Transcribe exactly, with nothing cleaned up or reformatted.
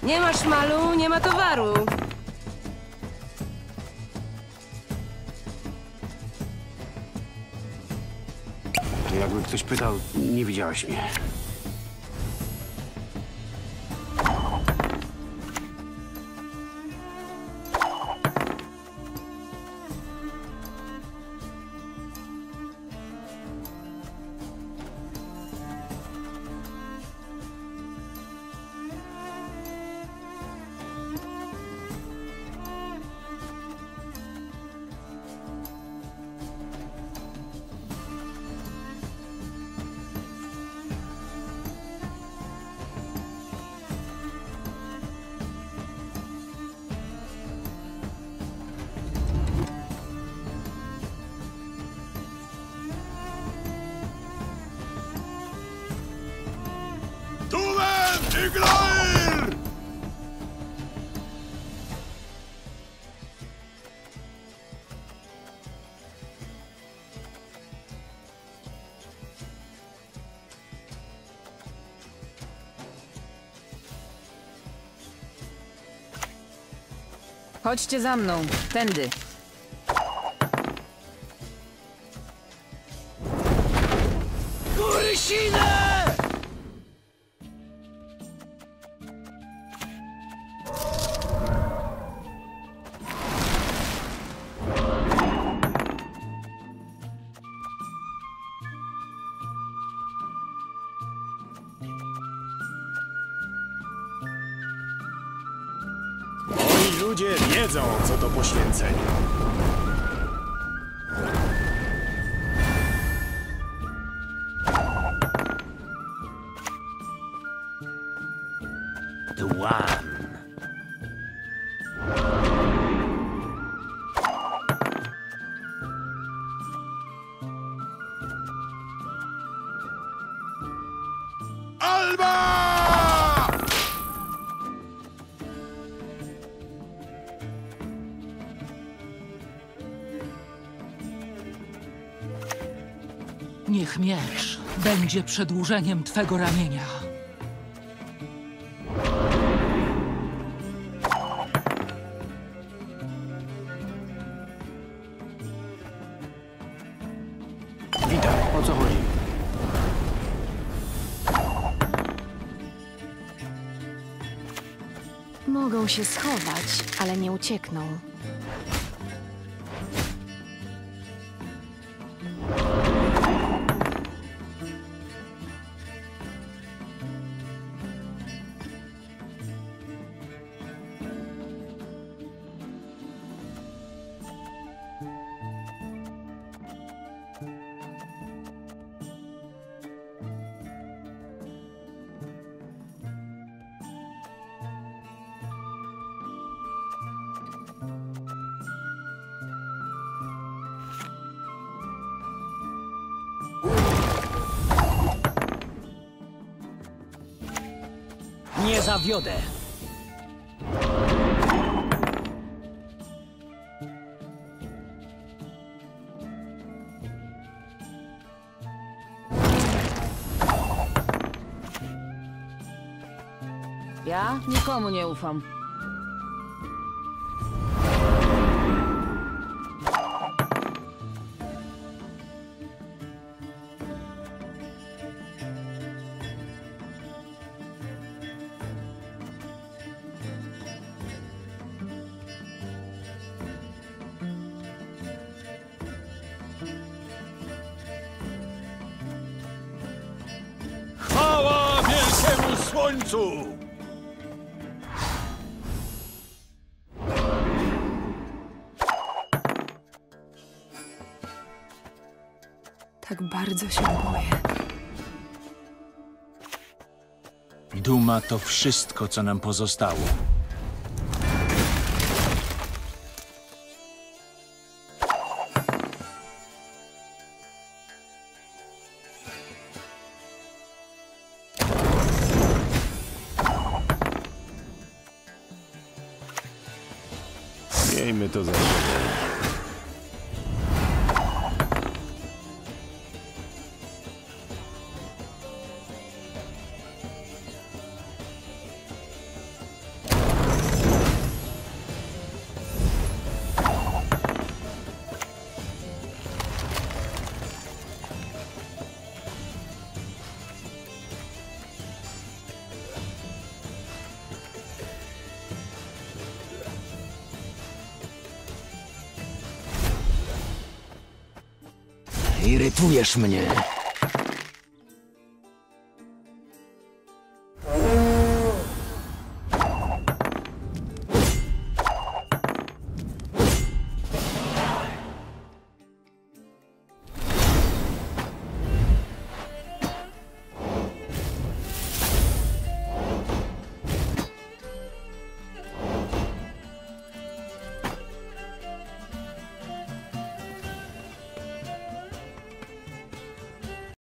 Nie ma szmalu, nie ma towaru. Jakby ktoś pytał, nie widziałaś mnie. Chodźcie za mną, tędy. Kurysinę! Moi ludzie wiedzą, co to poświęcenie. Dłan. Niech miecz będzie przedłużeniem twego ramienia. Witaj, o co chodzi? Mogą się schować, ale nie uciekną. Nie zawiodę. Ja nikomu nie ufam. Chwała wielkiemu słońcu! Tak bardzo się boję. Duma to wszystko, co nam pozostało. Miejmy to za sobą. Irytujesz mnie.